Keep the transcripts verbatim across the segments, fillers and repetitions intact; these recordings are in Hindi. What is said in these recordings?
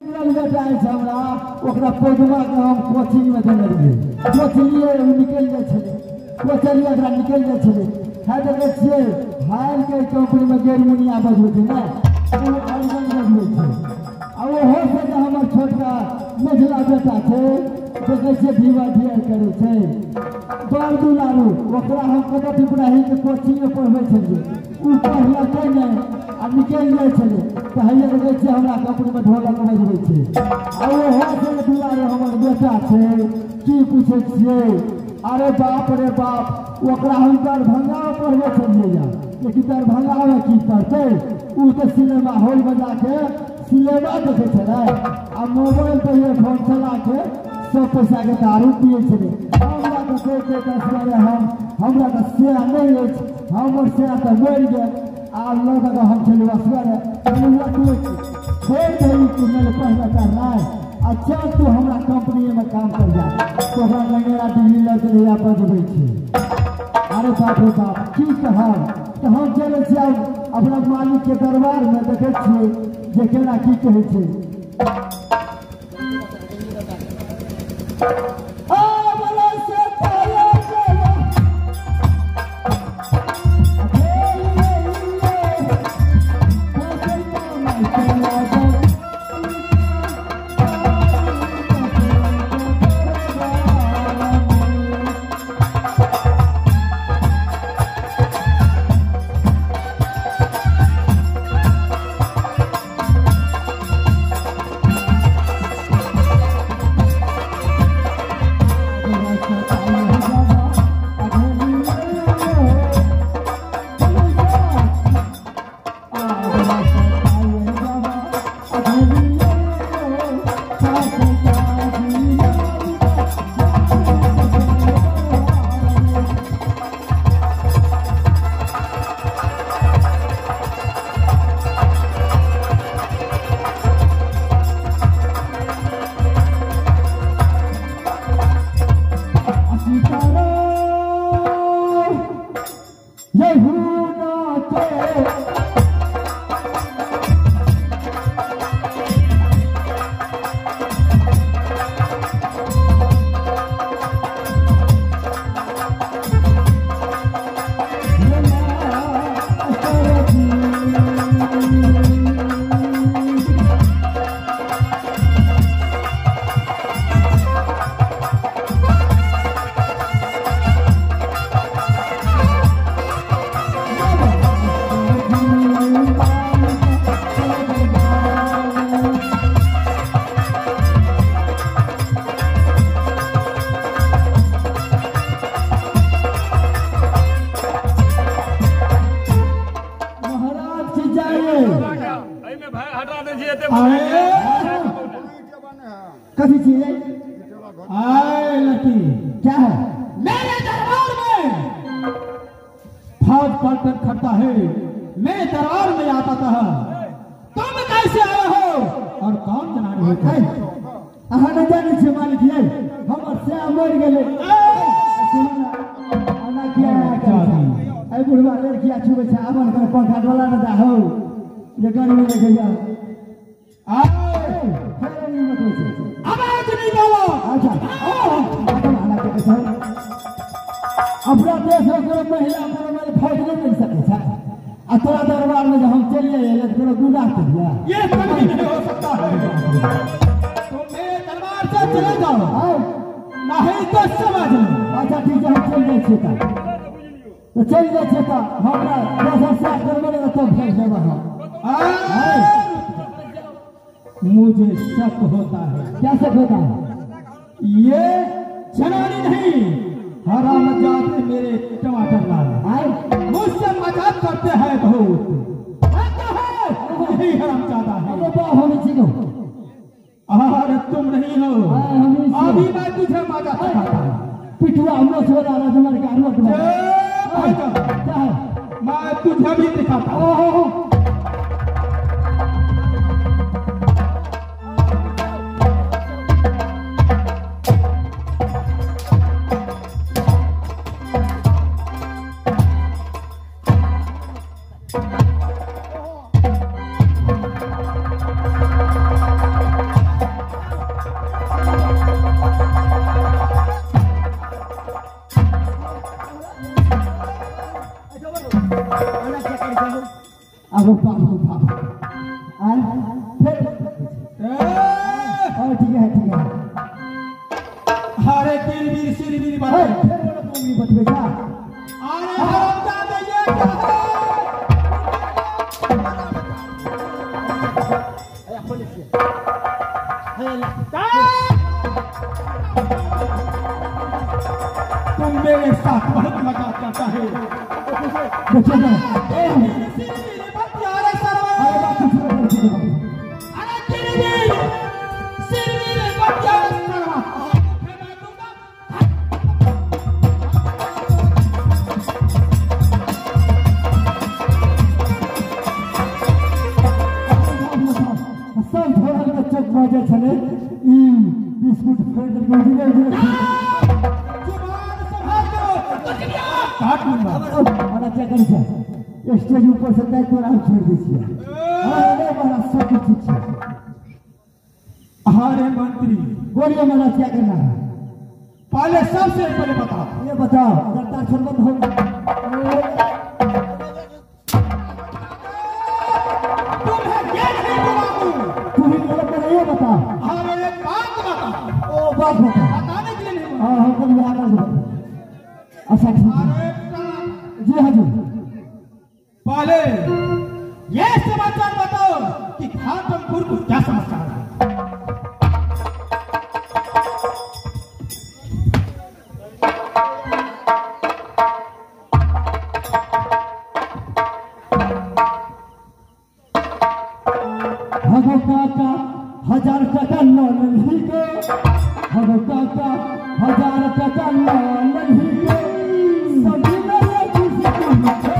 हमरा ओकरा पोजवा के हम कोचिंग में देने रहिए कोचिंगे निकल जाए छले कोचिंग ओकरा निकल जाए छले है देखे छिए हाल के कंपनी में गेरमुनिया बजबै छै ना ओ अलगन बजबै छै आ ओ हो से हमर छोटका मझला बेटा छै देखे छिए धीवा धिया करे छै बाल दुलारू ओकरा हम कतऽ टिपराही के कोचिंग में पढ़बै छलिए उ पढ़लकै नै आ निकल जाए छले तऽ हैया देखे छिए हमरा कंपनी में ढोलक बजबै छै आ ओ हो से दुलारू हमर बेटा छै की पूछै छिए अरे बाप रे बाप ओकरा हम दरभंगा पढ़बे छलिए या लेकिन दरभंगा में की पढ़ते उ तो सिनेमा हॉल में जाके सिनेमा देखे छले आ मोबाइल पर ये फोन चला के सब पैसा के दारू पिए छले हमरा तो कोई के दसवारे हम हमरा तो सेरा नहीं अछि हमर सेरा तो मरि गेल आ लोग का हम चले वसवारे हमरा तो छोड़ दई कि नहीं पढ़ना करना अच्छा तू हमरा कंपनी में काम कर जा तो हमरा लंगेरा दिल्ली लग रिया बजबै छै अरे बाप रे बाप की कहब तो हम चले छियै अपना मालिक के दरबार में देखे छियै जे केना की कहै छै कभी चीज आए लकी क्या है मेरे दरबार में फौज पलटन खड़ता है मैं दरबार में आता था तुम कैसे आए हो और कौन जनाने हो थे अहाँ न जाने छे मालिक ये हमर से मर गेले आना किया आई बुढ़वा लड़किया छुबे छै आवन कर पंखा डोला न दा हो ये गाड़ी में देखे जा आए फेर नहीं मत हो आवाज नहीं बोलो अच्छा अपना देश में महिला में फौज नहीं मिल सके छा आ तोरा दरबार में हम चले आए तो गुनाह कर दिया ये कभी नहीं हो सकता है तुम मेरे दरबार से चले जाओ नहीं तो समझ लो अच्छा ठीक है हम चल जाए छिका तो चल जाए छिका हमरा दस से करबे ना तो फेर देबा हम मुझे शक होता है क्या शक होता है ये जनानी नहीं हरामजादे मेरे टमाटर लाल आए मुझसे मजाक करते हैं बहुत यही हरामजादा है अरे बाप होने चाहिए अरे तुम नहीं हो अभी मैं तुझे मजाक करता हूँ पिटुआ हम लोग छोड़ा रहा तुम्हारे का रोट में मैं तुझे भी दिखाता हूँ Thank you. तुम मेरे साथ बहुत मजाक करता है। बच्चे का मजा चले ई बिस्कुट फेंक के उड़े उड़े काट लूंगा। और क्या करी छे स्टेज ऊपर से तय तोरा छोड़ दी छिए। अरे बड़ा सब ठीक है। अरे मंत्री बोलिए मेरा क्या करना है? पहले सबसे पहले बताओ। ये बताओ अगर दर्शन बंद हो बता। हाँ एक बात बता। ओ बात बता। बताने के लिए नहीं। हाँ हाँ बोलिए आगे बोलो। अच्छा ठीक है। जी हाँ जी। पहले ये समाचार बताओ कि खानपुर को क्या समाचार है? हगो काका हजार टका लोन ही के हगो काका हजार टका लोन ही के सभी मेरे खुशी खुशी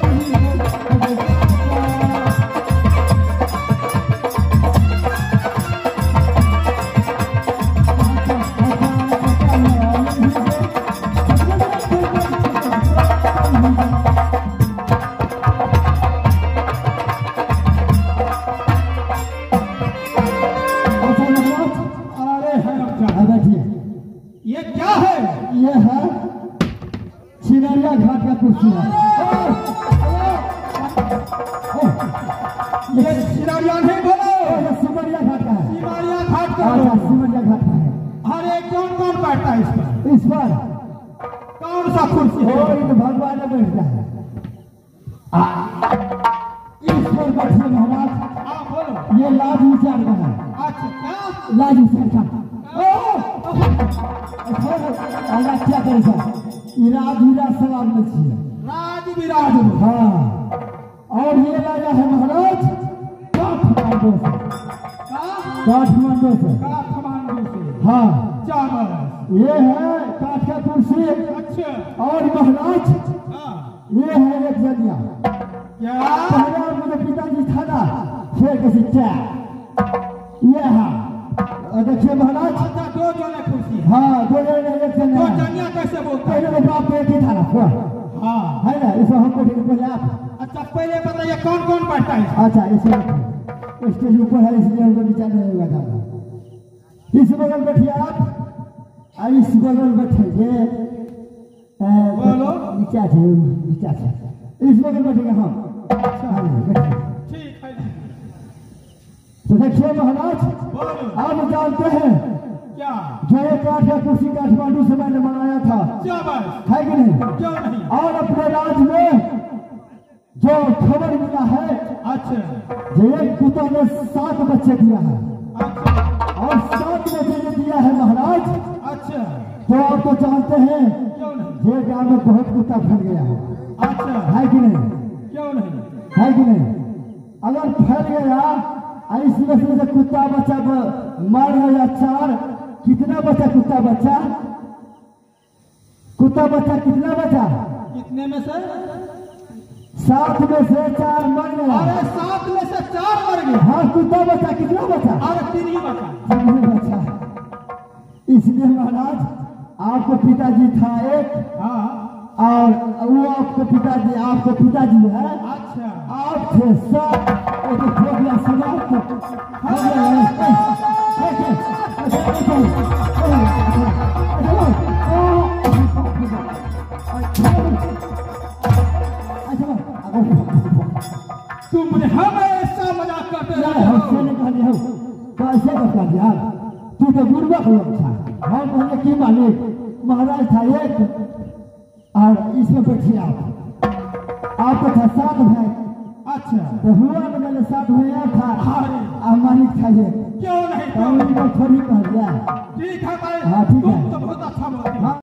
ये क्या है? ये है चिनरिया घाट का कुर्सी है। ये सिमरिया नहीं बोलो। ये सिमरिया घाट का है। सिमरिया घाट का अच्छा सिमरिया घाट का है। अरे कौन कौन बैठता है इस पर? इस पर कौन सा कुर्सी है? और इन भगवान ने बैठता है। इस पर बैठे महाराज। हाँ बोलो। ये लाज विचार का है। अच्छा क्या? लाज विचार का। अल्लाह क्या करे सर इराद हीरा सलाम में छिए राज विराज। हाँ और ये लाया है महाराज काठमांडू से। काठमांडू से। काठमांडू से। हाँ चावल ये है काठ का कुर्सी। अच्छा और महाराज हाँ ये है एक जनिया। क्या? पहले मेरे पिताजी था ना फिर किसी क्या ये है देखिए महाराज। अच्छा दो जने कुर्सी। हाँ दो जने एक जने दो जनिया कैसे बोलते हैं? पहले तो बाप बेटी था ना हाँ है ना इसमें हमको ठीक पहले आप। अच्छा पहले बताइए कौन कौन बैठता है? अच्छा इसे स्टेज ऊपर है इसलिए हमको नीचे नहीं बैठा। इस बगल बैठिए आप और इस बगल बैठेंगे बोलो। नीचा थे नीचा थे इस बगल बैठेंगे हम। अच्छा बैठिए। ठीक है। तो देखिए महाराज बोलो। आप जानते हैं क्या? जो ये काठ का कुर्सी काठमांडू से मैंने बनाया था चावल है कि नहीं? क्यों नहीं? और अपने राज्य में जो खबर मिला है अच्छा जो एक कुत्ता ने सात बच्चे दिया है अच्छा और सात बच्चे ने दिया है महाराज। अच्छा तो आप तो जानते हैं क्यों नहीं? ये गांव में बहुत कुत्ता फैल गया है अच्छा है कि नहीं? क्यों नहीं? है कि नहीं? अगर फैल गया इस वजह से कुत्ता बच्चा मर गया चार। कितना बचा कुत्ता बच्चा? कुत्ता बच्चा कितना बचा? कितने में से? सात में से चार मर गया। अरे सात में से चार मर गए। हाँ कुत्ता बच्चा कितना बचा? अरे तीन ही बचा। तीन ही बचा। इसलिए महाराज आपको पिताजी था एक हाँ और वो आपको पिताजी आपको पिताजी है। अच्छा आप थे सब एक फोबिया सुना तुमने हमेशा मजाक करते रहे हो। कैसे कर दिया? तू तो बुर्बक लोग था। हम पहले की मालिक महाराज था एक और इसमें बैठिए आप। आपको था सात भाई। अच्छा तो हुआ तो मैंने के साथ हुआ था अरे हमारी खाइए क्यों नहीं तो थोड़ी कह दिया ठीक है भाई हाँ, ठीक है। तुम तो बहुत अच्छा बोलते हो। हाँ।